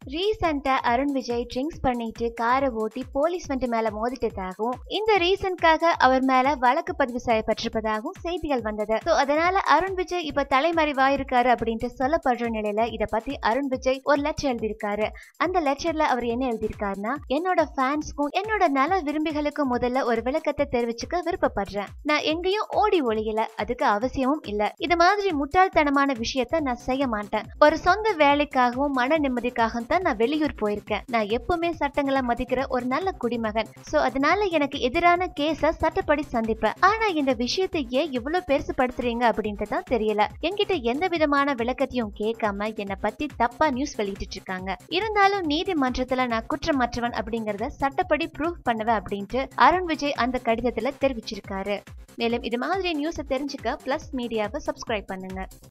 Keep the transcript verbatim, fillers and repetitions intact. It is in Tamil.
ரீசெண்டா அருண் விஜய் ட்ரிங்க்ஸ் பண்ணிட்டு காரை ஓட்டி போலீஸ் வண்டி மேல மோதிட்டதாகவும் இந்த ரீசன்காக அவர் மேல வழக்கு பதிவு செய்யப்பட்டிருப்பதாகவும் செய்திகள் வந்தது. அதனால அருண் விஜய் இப்ப தலைமறைவாயிருக்காரு அப்படின்ட்டு சொல்லப்படுற நிலையில இத பத்தி அருண் விஜய் ஒரு லெட்டர் எழுதியிருக்காரு. அந்த லெட்டர்ல அவர் என்ன எழுதியிருக்காருன்னா, என்னோட ஃபேன்ஸ்க்கும் என்னோட நல விரும்பிகளுக்கும் முதல்ல ஒரு விளக்கத்தை தெரிவிச்சுக்க விருப்பப்படுறேன். நான் எங்கேயும் ஓடி ஒளியல, அதுக்கு அவசியமும் இல்ல. இது மாதிரி முட்டாள்தனமான விஷயத்த நான் செய்ய மாட்டேன். ஒரு சொந்த வேலைக்காகவும் மன நிம்மதிக்காகவும் நான் வெளியூர் போயிருக்கேன். நான் எப்பவுமே சட்டங்களை மதிக்கிற ஒரு நல்ல குடிமகன். சோ அதனால எனக்கு எதிரான கேஸ சட்டப்படி சந்திப்பேன். ஆனா இந்த விஷயத்தை ஏன் இவ்வளவு பெருசுபடுத்துறீங்க அப்படின்ட்டு தான் தெரியல. என்கிட்ட எந்த விதமான விளக்கத்தையும் கேட்காம என்னை பத்தி தப்பா நியூஸ் வெளியிட்டு இருக்காங்க. இருந்தாலும் நீதிமன்றத்துல நான் குற்றமற்றவன் அப்படிங்கறத சட்டப்படி ப்ரூவ் பண்ணுவேன் அப்படின்ட்டு அருண் விஜய் அந்த கடிதத்துல தெரிவிச்சிருக்காரு. மேலும் இது மாதிரி நியூஸை தெரிஞ்சுக்க பிளஸ் மீடியாவை சப்ஸ்கிரைப் பண்ணுங்க.